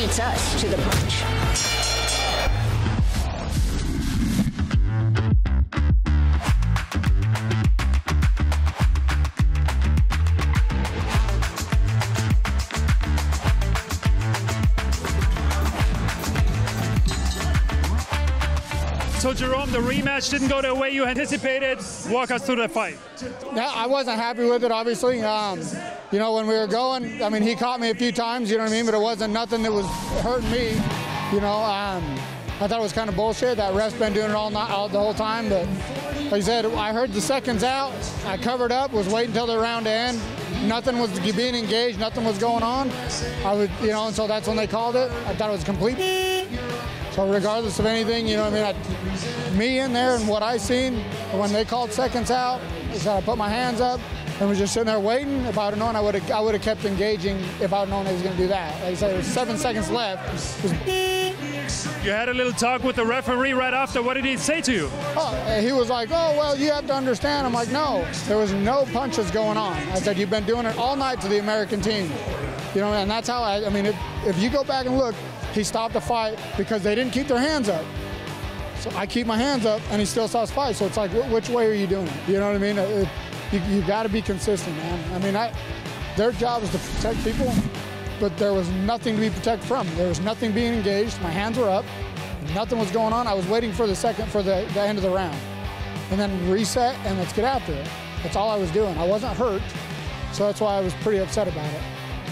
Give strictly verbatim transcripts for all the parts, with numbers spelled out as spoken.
beats us to the punch. So Jerome, the rematch didn't go the way you anticipated. Walk us through the fight. Yeah, I wasn't happy with it, obviously. Um, you know, when we were going, I mean, he caught me a few times, you know what I mean? But it wasn't nothing that was hurting me. You know, um, I thought it was kind of bullshit. That ref's been doing it all, night, all the whole time. But like I said, I heard the seconds out. I covered up, was waiting until the round to end. Nothing was being engaged. Nothing was going on. I would, you know, and so that's when they called it. I thought it was complete. So regardless of anything, you know what I mean, I, me in there and what I seen, when they called seconds out, I said I put my hands up and was just sitting there waiting. If I would have known, I would have I would have kept engaging if I would have known I was going to do that. Like I said, there was seven seconds left. You had a little talk with the referee right after. What did he say to you? Oh, he was like, oh, well, you have to understand. I'm like, no, there was no punches going on. I said, you've been doing it all night to the American team. You know, and that's how I, I mean, if, if you go back and look, he stopped the fight because they didn't keep their hands up. So I keep my hands up, and he still stops the fight. So it's like, which way are you doing it? You know what I mean? It, you you got to be consistent, man. I mean, I, their job is to protect people, but there was nothing to be protected from. There was nothing being engaged. My hands were up. Nothing was going on. I was waiting for the second, for the, the end of the round. And then reset, and let's get after it. That's all I was doing. I wasn't hurt, so that's why I was pretty upset about it.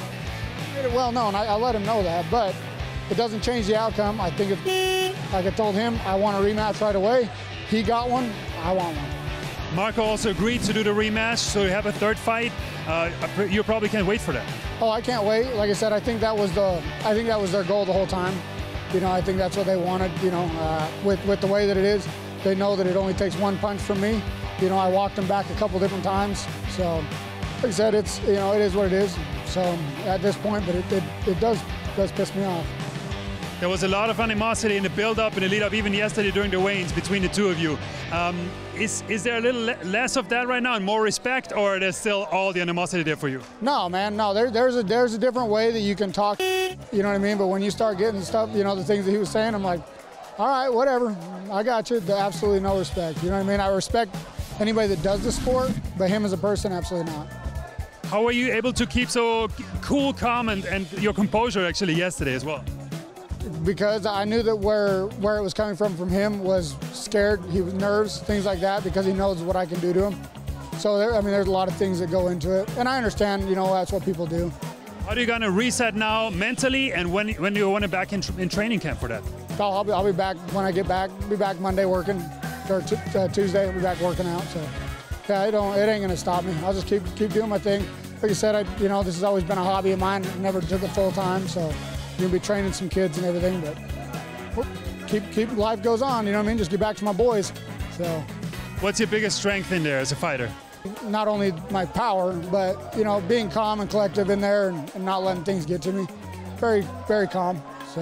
I made it well known. I, I let him know that, but it doesn't change the outcome. I think, if, like I told him, I want a rematch right away. He got one, I want one. Marko also agreed to do the rematch, so you have a third fight. Uh, you probably can't wait for that. Oh, I can't wait. Like I said, I think that was the, I think that was their goal the whole time. You know, I think that's what they wanted. You know, uh, with with the way that it is, they know that it only takes one punch from me. You know, I walked them back a couple different times. So, like I said, it's, you know, it is what it is. So at this point, but it it, it does does piss me off. There was a lot of animosity in the build-up and the lead-up, even yesterday during the weigh-ins between the two of you. Um, is is there a little le less of that right now and more respect, or there's still all the animosity there for you? No, man, no. There, there's a there's a different way that you can talk. You know what I mean? But when you start getting stuff, you know, the things that he was saying, I'm like, all right, whatever. I got you. Absolutely no respect. You know what I mean? I respect anybody that does the sport, but him as a person, absolutely not. How were you able to keep so cool, calm, and, and your composure actually yesterday as well? Because I knew that where where it was coming from from him was scared, he was nerves, things like that, because he knows what I can do to him. So there, I mean, there's a lot of things that go into it, and I understand, you know, that's what people do. How are you gonna reset now mentally, and when when do you want to back in, tr in training camp for that? I'll, I'll, be, I'll be back when I get back. Be back Monday working, or t uh, Tuesday I'll be back working out. So yeah, it don't it ain't gonna stop me. I'll just keep keep doing my thing. Like I said, I you know this has always been a hobby of mine. Never took it full time, so. You're gonna be training some kids and everything, but whoop, keep keep life goes on. You know what I mean? Just get back to my boys. So, what's your biggest strength in there as a fighter? Not only my power, but you know, being calm and collective in there and, and not letting things get to me. Very very calm. So.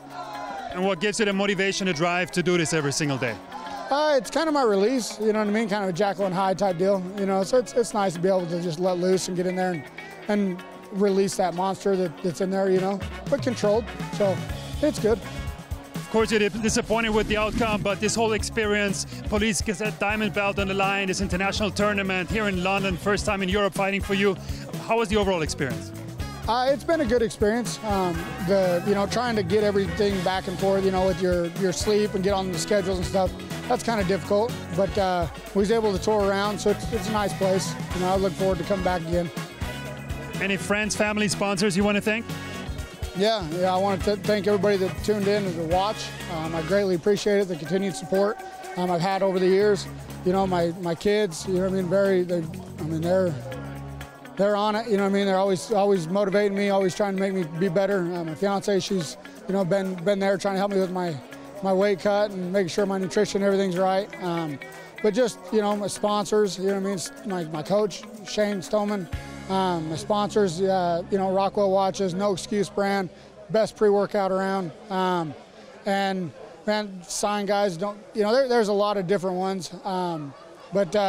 And what gives you the motivation to drive to do this every single day? Uh, it's kind of my release. You know what I mean? Kind of a Jekyll and Hyde type deal. You know, so it's it's nice to be able to just let loose and get in there and. and release that monster that, that's in there, you know, but controlled, so it's good. Of course you're disappointed with the outcome, but this whole experience, Police Gazette Diamond belt on the line, this international tournament here in London, first time in Europe fighting for you. How was the overall experience? Uh, it's been a good experience. Um, the you know trying to get everything back and forth, you know, with your your sleep and get on the schedules and stuff. That's kind of difficult, but uh, we was able to tour around, so it's, it's a nice place. You know, I look forward to coming back again. Any friends, family, sponsors you want to thank? Yeah, yeah. I want to thank everybody that tuned in and to watch. Um, I greatly appreciate it, the continued support um, I've had over the years. You know, my my kids. You know what I mean? Very. They, I mean, they're they're on it. You know what I mean? They're always always motivating me, always trying to make me be better. Uh, my fiance, she's you know been been there trying to help me with my my weight cut and making sure my nutrition, everything's right. Um, but just you know, my sponsors. You know what I mean? My my coach, Shane Stoneman. Um, my sponsors, uh, you know, Rockwell Watches, No Excuse brand, best pre-workout around. Um, and man, sign guys don't, you know, there, there's a lot of different ones. Um, but uh,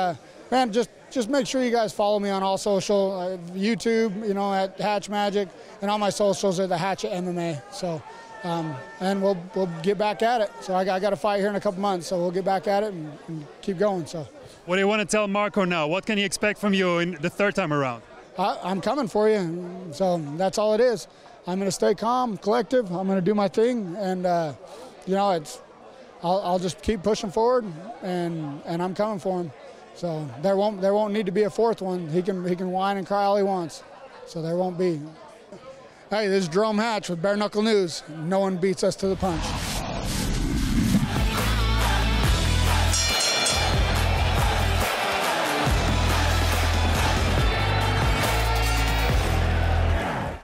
man, just just make sure you guys follow me on all social, uh, YouTube, you know, at Hatch Magic, and all my socials are the Hatch M M A. So, um, and we'll we'll get back at it. So I got, I got a fight here in a couple months, so we'll get back at it and, and keep going. So. What do you want to tell Marko now? What can he expect from you in the third time around? I, I'm coming for you. So that's all it is. I'm going to stay calm, collective. I'm going to do my thing, and uh, you know, it's. I'll, I'll just keep pushing forward, and and I'm coming for him. So there won't there won't need to be a fourth one. He can he can whine and cry all he wants. So there won't be. Hey, this is Jerome Hatch with Bare Knuckle News. No one beats us to the punch.